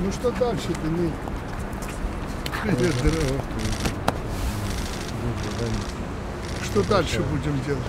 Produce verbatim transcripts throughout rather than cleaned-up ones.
Ну что дальше, Денис? Привет, дорогой. Что дальше будем делать?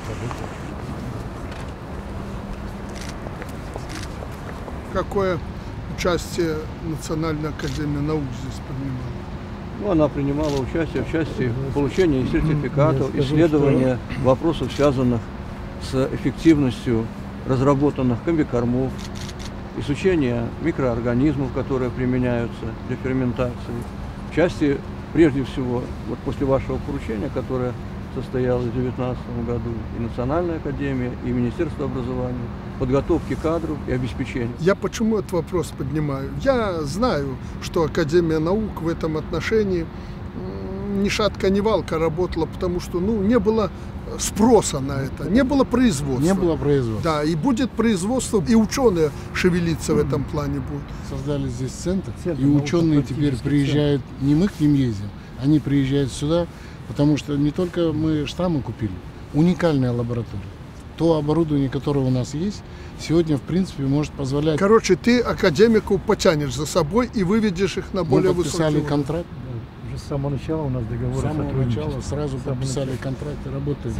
Какое участие Национальная академия наук здесь принимала? Ну, она принимала участие в части получения сертификатов, исследования вопросов, связанных с эффективностью разработанных комбикормов, изучения микроорганизмов, которые применяются для ферментации. В части, прежде всего, вот после вашего поручения, которое состоялось в две тысячи девятнадцатом году, и Национальная академия, и Министерство образования, подготовки кадров и обеспечения. Я почему этот вопрос поднимаю? Я знаю, что Академия наук в этом отношении ни шатка, ни валка работала, потому что ну, не было спроса на это, не было производства. Не было производства. Да, и будет производство, и ученые шевелиться в этом плане будут. Создали здесь центр, центр и ученые теперь приезжают, центр. Не мы к ним ездим, они приезжают сюда, потому что не только мы штаммы купили, уникальная лаборатория. То оборудование, которое у нас есть, сегодня, в принципе, может позволять... Короче, ты академиков потянешь за собой и выведешь их на более высокий уровень. Мы подписали контракт. Да, уже с самого начала у нас договор. С самого начала сразу подписали контракт и работаем.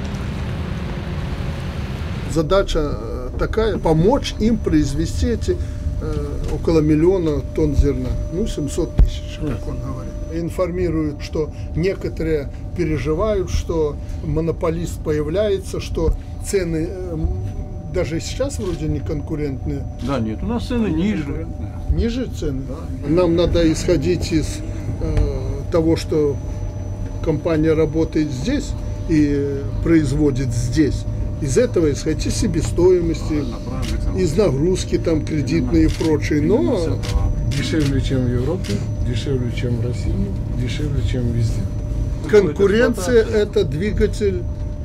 Задача такая, помочь им произвести эти э, около миллиона тонн зерна, ну, семьсот тысяч, как он говорит. Информируют, что некоторые переживают, что монополист появляется, что цены э, даже сейчас вроде не конкурентные. Да, нет, у нас цены ниже. Ниже цены? Нам надо исходить из э, того, что компания работает здесь и производит здесь. Из этого исходить из себестоимости, из нагрузки там кредитные и прочее. Но дешевле, чем в Европе, дешевле, чем в России, дешевле, чем везде. Конкуренция – это двигатель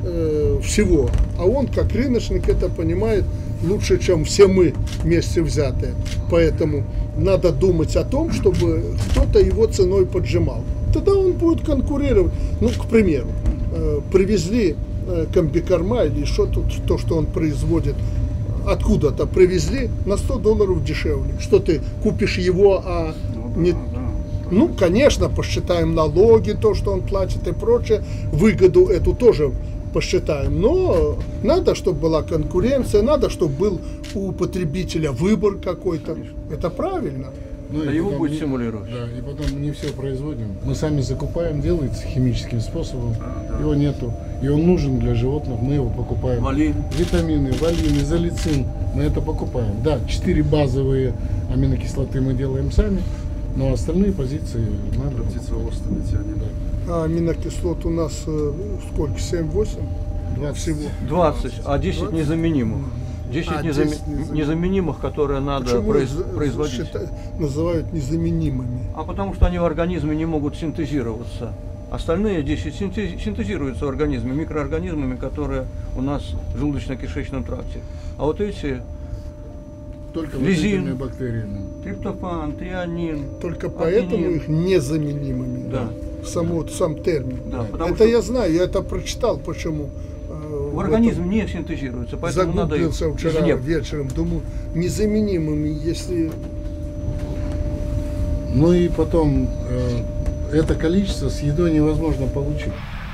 э, всего. А он, как рыночник, это понимает лучше, чем все мы вместе взятые. Поэтому надо думать о том, чтобы кто-то его ценой поджимал. Тогда он будет конкурировать. Ну, к примеру, э, привезли э, комбикорма или что тут, то, что он производит, откуда-то привезли на сто долларов дешевле. Что ты купишь его, а не... Ну, конечно, посчитаем налоги, то, что он платит и прочее, выгоду эту тоже посчитаем. Но надо, чтобы была конкуренция, надо, чтобы был у потребителя выбор какой-то. Это правильно. Ну, а его будет симулировать. Да, и потом не все производим. Мы сами закупаем, делается химическим способом. А, да. Его нету. И он нужен для животных, мы его покупаем. Валин. Витамины, валин, изолицин, мы это покупаем. Да, четыре базовые аминокислоты мы делаем сами, но остальные позиции надо. Птицеводство тянет. Да. А аминокислот у нас э, сколько? семь-восемь? двадцать всего. двадцать, а десять незаменимых. десять А, незам... десять незаменимых. незаменимых, которые надо Почему произ... за- производить. считают, называют незаменимыми? А потому что они в организме не могут синтезироваться. Остальные десять синтез... синтезируются в организме микроорганизмами, которые у нас в желудочно-кишечном тракте. А вот эти Только лизин, бактерии. триптофан, трианин. Только поэтому аденин. их незаменимыми. Да. Само, сам термин. Да, потому это что я знаю, я это прочитал, почему. в организме не синтезируется, поэтому надо их загуглился вчера извне. вечером, думаю, незаменимыми, если... Ну и потом, э, это количество с едой невозможно получить.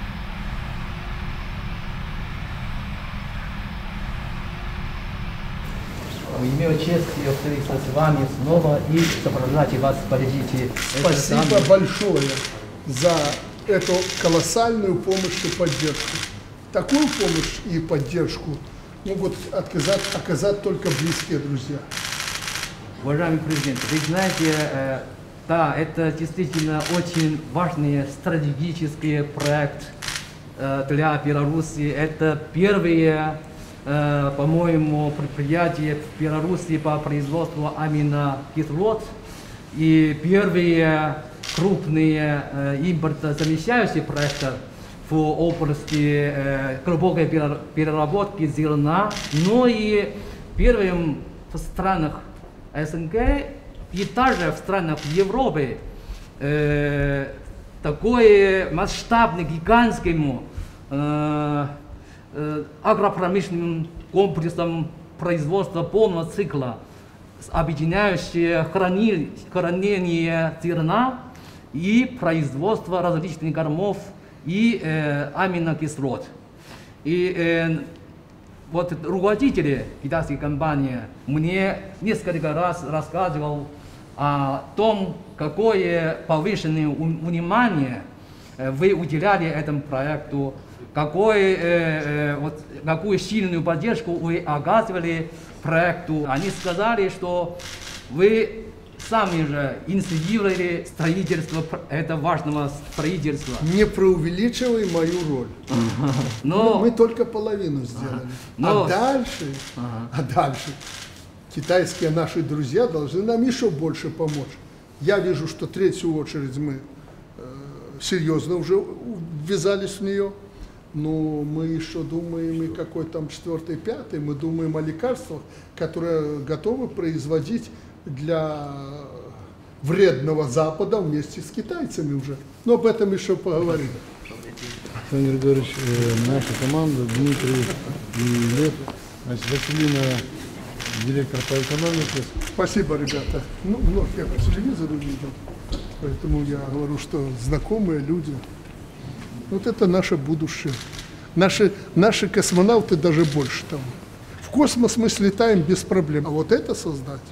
Имею честь встретиться с вами снова и сопровождать вас по визите. Спасибо большое за эту колоссальную помощь и поддержку. Такую помощь и поддержку могут отказать, оказать только близкие друзья. Уважаемый президент, вы знаете, э, да, это действительно очень важный стратегический проект э, для Беларуси. Это первые, э, по-моему, предприятия в Беларуси по производству аминокислот и первые крупные э, импортозамещающие проекты в области э, глубокой переработки зерна, но и первым в странах СНГ и также в странах Европы э, такой масштабный, гигантским э, э, агропромышленным комплексом производства полного цикла объединяющее храни- хранение зерна и производство различных кормов и э, аминокислот. И э, вот руководители китайской компании мне несколько раз рассказывал о том, какое повышенное внимание вы уделяли этому проекту, какой, э, э, вот, какую сильную поддержку вы оказывали проекту. Они сказали, что вы сами же инициировали строительство этого важного строительства. Не преувеличивай мою роль. Но... Мы только половину сделали. Но... А дальше, а дальше китайские наши друзья должны нам еще больше помочь. Я вижу, что третью очередь мы э, серьезно уже ввязались в нее. Но мы еще думаем, и какой там четвертый, пятый, мы думаем о лекарствах, которые готовы производить для вредного Запада вместе с китайцами уже. Но об этом еще поговорим. Александр Григорьевич, э, наша команда, Дмитрий и Лев, значит, Василина, директор по экономике. Спасибо, ребята. Ну, много я по телевизору видел, поэтому я говорю, что знакомые люди. Вот это наше будущее. Наши, наши космонавты даже больше того. В космос мы слетаем без проблем. А вот это создать,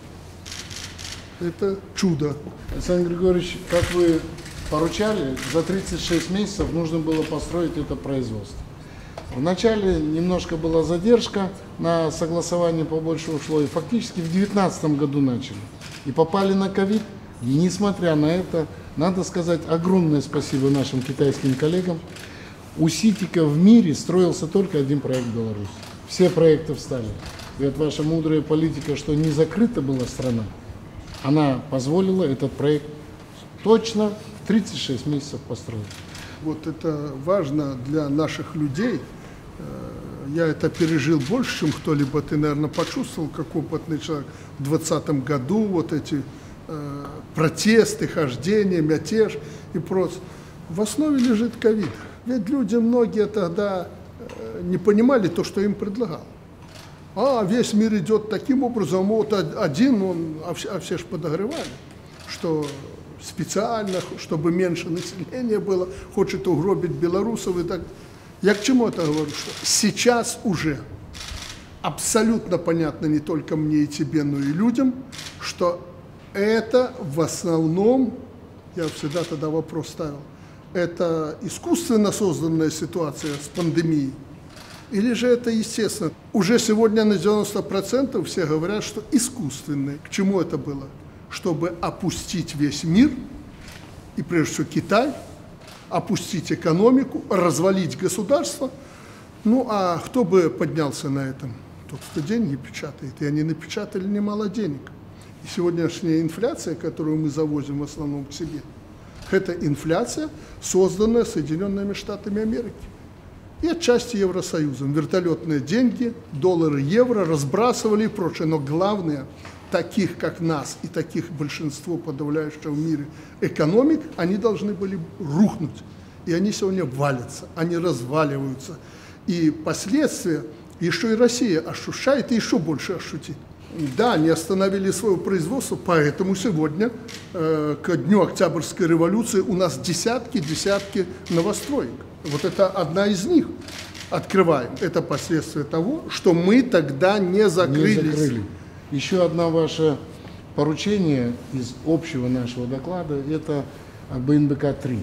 это чудо. Александр Григорьевич, как вы поручали, за тридцать шесть месяцев нужно было построить это производство. Вначале немножко была задержка, на согласование побольше ушло, и фактически в две тысячи девятнадцатом году начали. И попали на ковид, и несмотря на это, надо сказать огромное спасибо нашим китайским коллегам. У Ситика в мире строился только один проект в Беларуси. Все проекты встали. И вот ваша мудрая политика, что не закрыта была страна, она позволила этот проект точно в тридцать шесть месяцев построить. Вот это важно для наших людей. Я это пережил больше, чем кто-либо. Ты, наверное, почувствовал, как опытный человек в двадцатом году, вот эти э, протесты, хождения, мятеж и прочее. В основе лежит ковид. Ведь люди многие тогда э, не понимали то, что им предлагал. А, весь мир идет таким образом, вот один, он, а все, а все ж подогревали, что специально, чтобы меньше населения было, хочет угробить белорусов и так. Я к чему это говорю? Что сейчас уже абсолютно понятно не только мне и тебе, но и людям, что это в основном, я всегда тогда вопрос ставил, это искусственно созданная ситуация с пандемией, или же это естественно? Уже сегодня на девяносто процентов все говорят, что искусственное. К чему это было? Чтобы опустить весь мир, и прежде всего Китай, опустить экономику, развалить государство. Ну, а кто бы поднялся на этом? Тот, кто деньги печатает. И они напечатали немало денег. И сегодняшняя инфляция, которую мы завозим в основном к себе, это инфляция, созданная Соединенными Штатами Америки. И отчасти Евросоюзом. Вертолетные деньги, доллары, евро разбрасывали и прочее. Но главное, таких, как нас, и таких большинство подавляющего в мире экономик, они должны были рухнуть. И они сегодня валятся, они разваливаются. И последствия еще и Россия ощущает, и еще больше ощутит. Да, они остановили свое производство, поэтому сегодня, э, к дню Октябрьской революции, у нас десятки-десятки новостроек. Вот это одна из них. Открываем. Это последствия того, что мы тогда не закрылись. Не закрыли. Еще одно ваше поручение из общего нашего доклада – это бэ эн бэ ка три.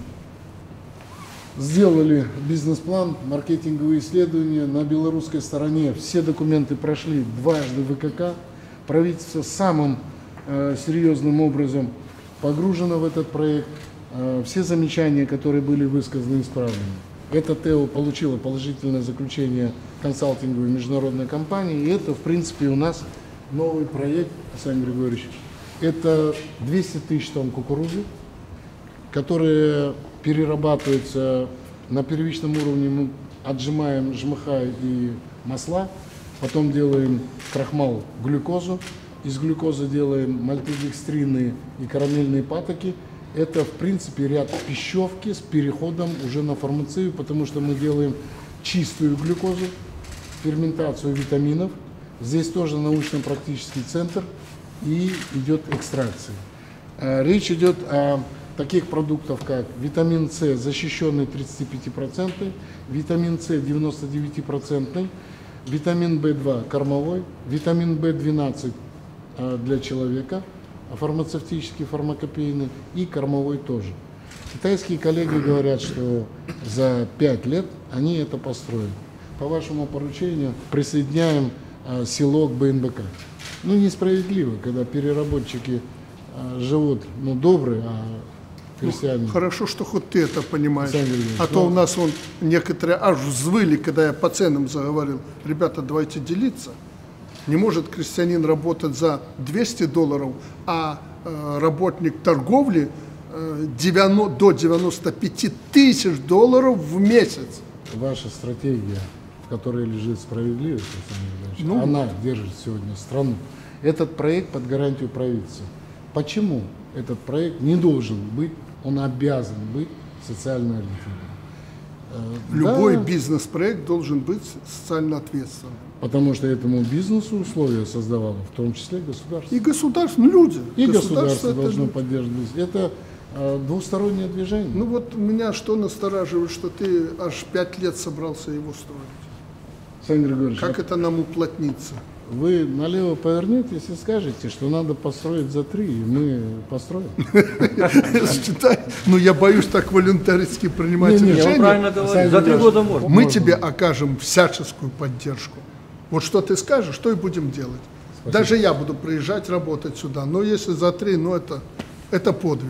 Сделали бизнес-план, маркетинговые исследования. На белорусской стороне все документы прошли дважды вэ ка ка. Правительство самым э, серьезным образом погружено в этот проект. Э, все замечания, которые были высказаны, исправлены. Это ТЭО получило положительное заключение консалтинговой международной компании. И это, в принципе, у нас новый проект, Александр Григорьевич. Это двести тысяч тонн кукурузы, которые перерабатываются на первичном уровне. Мы отжимаем жмыха и масла, потом делаем крахмал, глюкозу. Из глюкозы делаем мальтодекстрины и карамельные патоки. Это, в принципе, ряд пищевки с переходом уже на фармацию, потому что мы делаем чистую глюкозу, ферментацию витаминов. Здесь тоже научно-практический центр. и идет экстракция. Речь идет о таких продуктах, как витамин С, защищенный тридцать пять процентов, витамин С девяносто девять процентов, витамин В два кормовой, витамин В двенадцать для человека, фармацевтический, фармакопейный, и кормовой тоже. Китайские коллеги говорят, что за пять лет они это построят. По вашему поручению присоединяем а, село к Бэ Эн Бэ Ка. Ну, несправедливо, когда переработчики а, живут, ну, добрые, а крестьяне... Ну, хорошо, что хоть ты это понимаешь. Сами А то у нас вон некоторые аж взвыли, когда я по ценам заговорил. Ребята, давайте делиться. Не может крестьянин работать за двести долларов, а э, работник торговли э, девяносто, до девяноста пяти тысяч долларов в месяц. Ваша стратегия, в которой лежит справедливость, Ну, она держит сегодня страну. Этот проект под гарантию правительства. Почему этот проект не должен быть, он обязан быть социально ориентированным? Любой Да, бизнес-проект должен быть социально ответственным. потому что этому бизнесу условия создавало, в том числе государство. И государство, ну, люди. И государство это должно люди. поддерживать. Это э, двустороннее движение. Ну вот меня что настораживает, что ты аж пять лет собрался его строить. Александр Григорьевич, Как это нам уплотниться? вы налево повернетесь и скажете, что надо построить за три, и мы построим. Считай, ну я боюсь так волюнтаристски принимать Не, не, Я вам решения. правильно говорю, Александр за три Ильич, года можно. Мы тебе окажем всяческую поддержку. Вот что ты скажешь, то и будем делать. Даже я буду приезжать работать сюда. Но если за три, ну это, это подвиг.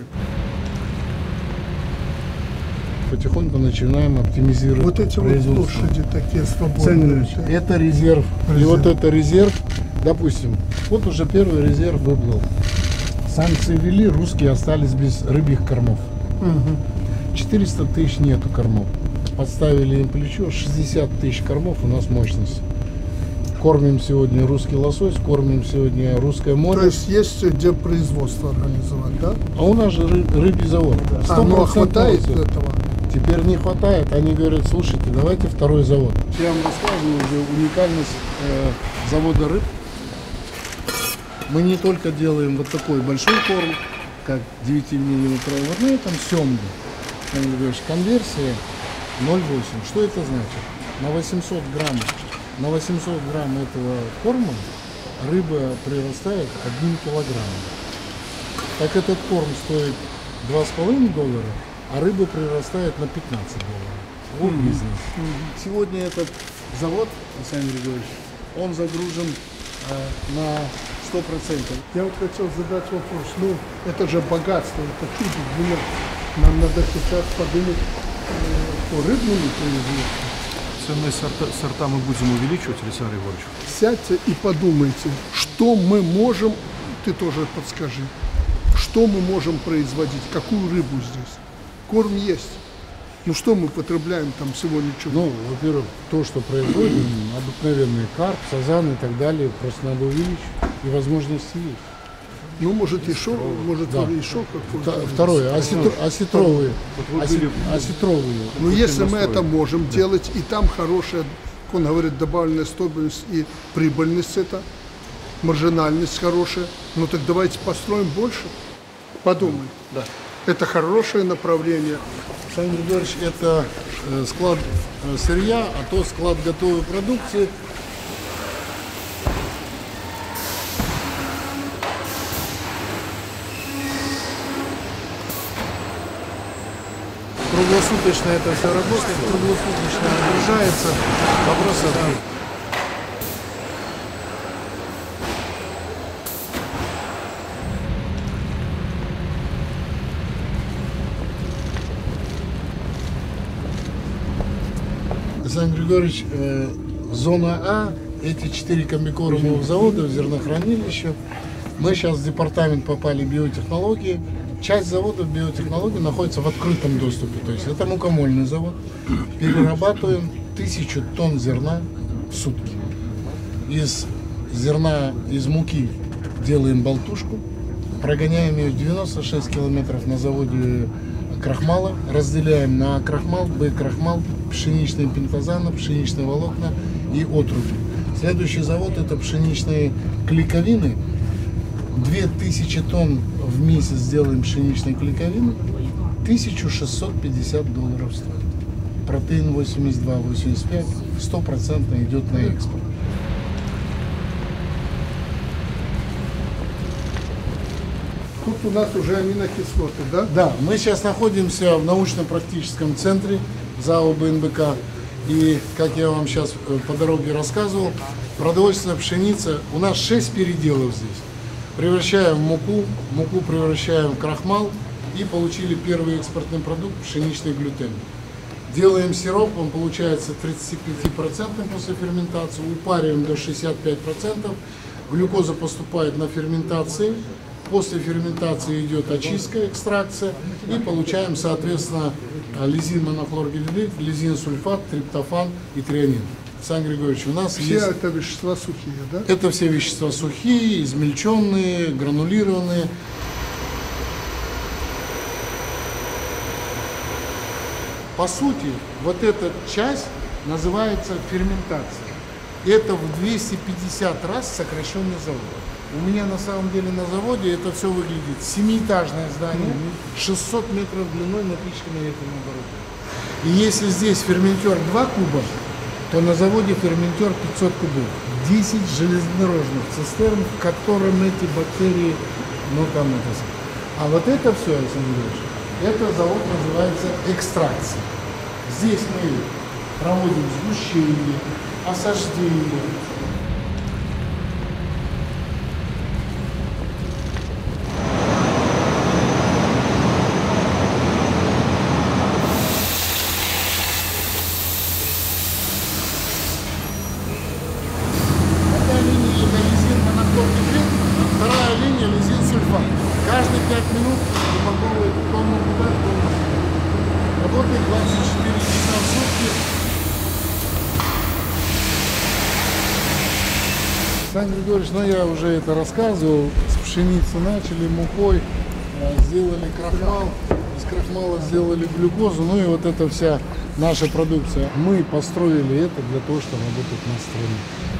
Потихоньку начинаем оптимизировать Вот эти вот производство. лошади такие Александр свободные. Ильич, это резерв. И Резерв. вот это резерв, допустим, вот уже первый резерв выплыл. Санкции ввели, русские остались без рыбьих кормов. четыреста тысяч нету кормов. Подставили им плечо, шестьдесят тысяч кормов у нас мощность. Кормим сегодня русский лосось, кормим сегодня русское То море. есть есть где производство организовать, да? А у нас же ры- рыбий завод. А, ну а сто процентов хватает всё. этого? Теперь не хватает. Они говорят, слушайте, давайте второй завод. Я вам рассказываю уже уникальность э, завода рыб. Мы не только делаем вот такой большой корм, как девятимиллиметровый, но и там семгу. Конверсия ноль целых восемь. Что это значит? На восемьсот грамм, на восемьсот грамм этого корма рыба прирастает один килограмм. Так этот корм стоит два с половиной доллара, а рыба прирастает на пятнадцать долларов. Вот бизнес. Сегодня этот завод, Александр Григорьевич, он загружен э, на сто процентов. Я вот хотел задать вопрос. Ну, это же богатство, это чудо. Блин, нам надо сейчас подумать э, по рыбному производству. Ценность сорта, сорта мы будем увеличивать, Александр Егорович? Сядьте и подумайте, что мы можем, ты тоже подскажи, что мы можем производить, какую рыбу здесь. Корм есть. Ну что мы потребляем там всего ничего? Ну, во-первых, то, что производим, обыкновенный карп, сазан и так далее, просто надо увеличить. И возможности есть. Ну, может, еще, может, Да. еще какой-то. Та- Второе, осетр- осетровые. вы осе- были- осетровые. Ну, если мы настроен. это можем делать, и там хорошая, как он говорит, добавленная стоимость и прибыльность это, маржинальность хорошая, ну так давайте построим больше. Подумай. Да. Это хорошее направление. Александр Григорьевич, это э, склад э, сырья, а то склад готовой продукции. Круглосуточно это все работает, круглосуточно отгружается. Вопрос открыт. Александр Григорьевич, э, зона А, эти четыре комбикормовых завода, зернохранилища. Мы сейчас в департамент попали биотехнологии. Часть заводов биотехнологий находится в открытом доступе. То есть это мукомольный завод. Перерабатываем тысячу тонн зерна в сутки. Из зерна, из муки делаем болтушку, прогоняем ее девяносто шесть километров на заводе крахмала, разделяем на крахмал, Б-крахмал, пшеничные пентазаны, пшеничные волокна и отруби. Следующий завод это пшеничные клейковины. две тысячи тонн в месяц делаем пшеничной клейковины, тысяча шестьсот пятьдесят долларов стоит. Протеин восемьдесят два восемьдесят пять стопроцентно идет на экспорт. Тут у нас уже аминокислоты, да? Да, мы сейчас находимся в научно-практическом центре ЗАО БНБК. И, как я вам сейчас по дороге рассказывал, продовольственная пшеница, у нас шесть переделов здесь. Превращаем в муку, муку превращаем в крахмал и получили первый экспортный продукт – пшеничный глютен. Делаем сироп, он получается тридцать пять процентов после ферментации, упариваем до шестидесяти пяти процентов, глюкоза поступает на ферментации, после ферментации идет очистка, экстракция и получаем, соответственно, лизин монохлоргидрид, лизин сульфат, триптофан и трианин. Александр Григорьевич, у нас Все есть... это вещества сухие, да? Это все вещества сухие, измельченные, гранулированные. По сути, вот эта часть называется ферментация. Это в двести пятьдесят раз сокращенный завод. У меня на самом деле на заводе это все выглядит. Семиэтажное здание, шестьсот метров длиной, напичканное этим оборудованием. И если здесь ферментер два куба, то на заводе ферментер пятьсот кубов. десять железнодорожных цистерн, в котором эти бактерии, ну там это... А вот это все, Александр Ильич, это завод называется экстракция. Здесь мы проводим сгущение, осаждение. Одна линия это лизин монохлоргидрид, вторая линия лизин сульфат. Каждые пять минут упаковывает тонну туда, тонну сюда. Работает двадцать четыре часа в сутки. Александр Григорьевич, ну я уже это рассказывал, с пшеницы начали, мукой, э, сделали крахмал, из крахмала сделали глюкозу, ну и вот эта вся наша продукция. Мы построили это для того, чтобы работать на стране.